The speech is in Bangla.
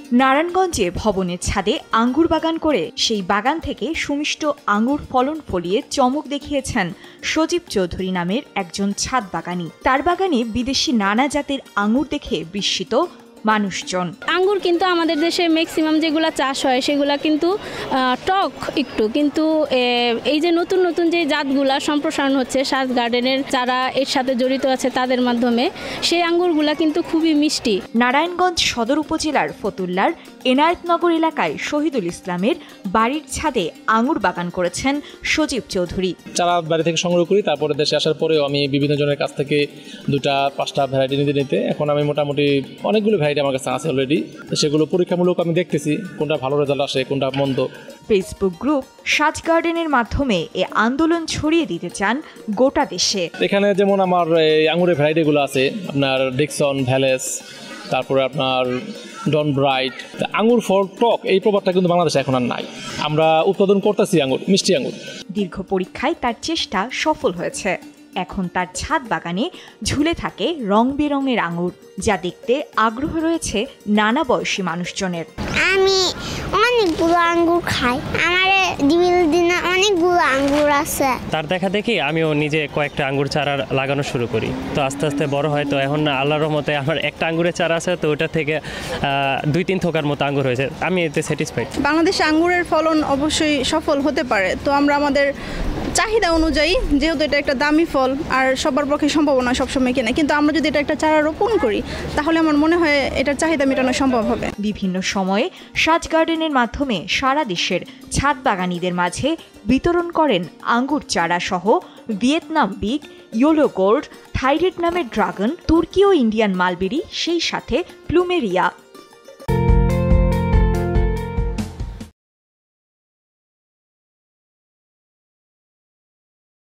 নারায়ণগঞ্জে ভবনের ছাদে আঙ্গুর বাগান করে সেই বাগান থেকে সুমিষ্ট আঙ্গুর ফলন ফলিয়ে চমক দেখিয়েছেন সজীব চৌধুরী নামের একজন ছাদ বাগানী। তার বাগানে বিদেশি নানা জাতের আঙ্গুর দেখে বিস্মিত মানুষজন। আঙ্গুর কিন্তু আমাদের দেশে ম্যাক্সিমাম যেগুলা চাষ হয় সেগুলা কিন্তু টক একটু, কিন্তু এই যে নতুন নতুন যে জাতগুলা সম্প্রসারণ হচ্ছে সাজ গার্ডেনের যারা এর সাথে জড়িত আছে তাদের মাধ্যমে, সেই আঙ্গুরগুলা কিন্তু খুবই মিষ্টি। নারায়ণগঞ্জ সদর উপজেলার ফতুল্লার এনায়েতনগর এলাকায় শহীদুল ইসলামের বাড়ির ছাদে আঙ্গুর বাগান করেছেন সজীব চৌধুরী। চারা বাড়ি থেকে সংগ্রহ করি, তারপরে দেশে আসার পরেও আমি বিভিন্ন জনের কাছ থেকে 2-5টা ভ্যারাইটি নিতে এখন আমি মোটামুটি অনেকগুলো ভ্যারাইটি আমার কাছে আছে অলরেডি। সেগুলো পরীক্ষামূলক আমি দেখতেছি কোনটা ভালো রেজাল্ট আসে কোনটা মন্দ। ফেসবুক গ্রুপ সাজ গার্ডেনের মাধ্যমে এ আন্দোলন ছড়িয়ে দিতে চান গোটা দেশে। এখানে যেমন আমার আঙুরের ভ্যারাইটিগুলো আছে, আপনার ডিকসন, ভ্যালেস, তারপরে আপনার ডন ব্রাইট। আঙুর ফল টক এই প্রভাবটা কিন্তু বাংলাদেশে এখন আর নাই। আমরা উৎপাদন করতেছি আঙুর, মিষ্টি আঙুর। দীর্ঘ পরীক্ষায় তার চেষ্টা সফল হয়েছে। এখন তার ছাদ বাগানে ঝুলে থাকে রং বেরঙের আঙুর, যা দেখতে আগ্রহ রয়েছে নানা বয়সী মানুষজনের। আমি অনেকগুলো আঙ্গুর খাই, আমার দিনে অনেকগুলো আঙ্গুর আছে। তার দেখা দেখি আমিও নিজে কয়েকটা আঙ্গুর চারা লাগানো শুরু করি, তো আস্তে আস্তে বড় হয়। তো এখন আল্লাহর রহমতে আমার একটা আঙ্গুরের চারা আছে, তো ওটা থেকে 2-3 থোকার মতো আঙ্গুর হয়েছে। আমি এতে স্যাটিসফাইড। বাংলাদেশে আঙ্গুরের ফলন অবশ্যই সফল হতে পারে, তো আমরা আমাদের চাহিদা অনুযায়ী, যেহেতু এটা একটা দামি ফল আর সবার পক্ষে সম্ভব না সবসময় কেনা, কিন্তু আমরা যদি এটা একটা চারা রোপণ করি তাহলে আমার মনে হয় এটার চাহিদা মেটানো সম্ভব হবে। বিভিন্ন সময়ে সাজ গার্ডেনের মাধ্যমে সারা দেশের ছাদ বাগানীদের মাঝে বিতরণ করেন আঙ্গুর চারা সহ Vietnam big, yellow gold, Thai red নামের ড্রাগন, তুর্কি ও ইন্ডিয়ান মালবেরি, সেই সাথে প্লুমেরিয়া।